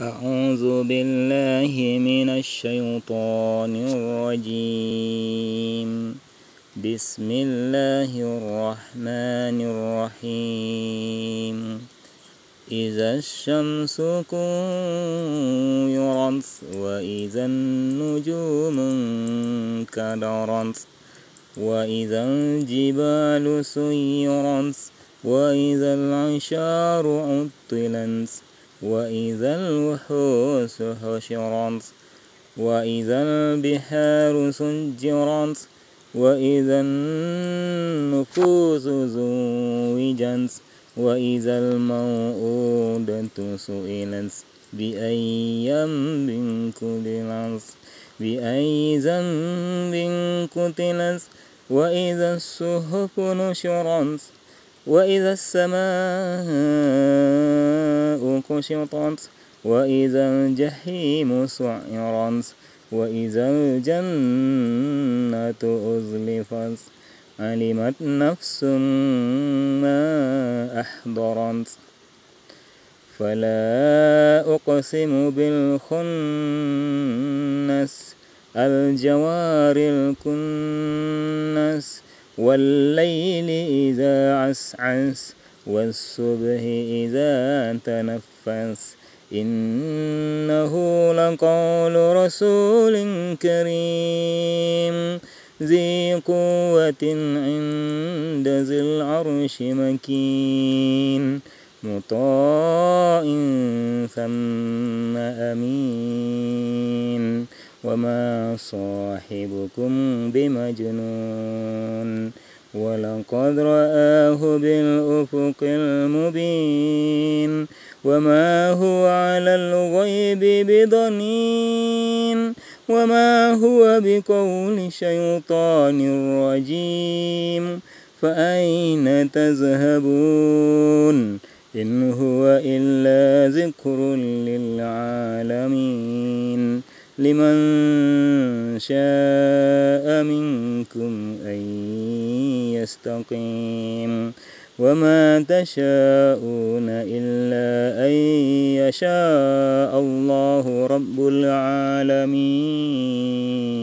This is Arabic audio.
أعوذ بالله من الشيطان الرجيم. بسم الله الرحمن الرحيم. إذا الشمس كورت وإذا النجوم انكدرت وإذا الجبال سيرت وإذا العشار عطلت وإذا الوحوش حشرت وإذا البحار سجرت وإذا النفوس زوجت وإذا الموءودة سئلت بأي ذنب قتلت وإذا الصحف نشرت وإذا السماء كشطت وإذا الجحيم سعرت وإذا الجنة أزلفت علمت نفس ما أحضرت. فلا أقسم بالخنس الجوار الكنس والليل إذا عسعس والصبح إذا تنفس إنه لقول رسول كريم ذي قوة عند ذي العرش مكين مطاع ثم أمين وما صاحبكم بمجنون ولقد رآه بالأفق المبين وما هو على الغيب بضنين وما هو بقول شيطان رجيم فأين تذهبون إن هو إلا ذكر للعالمين لمن شاء منكم أن يستقيم وما تشاءون إلا أن يشاء الله رب العالمين.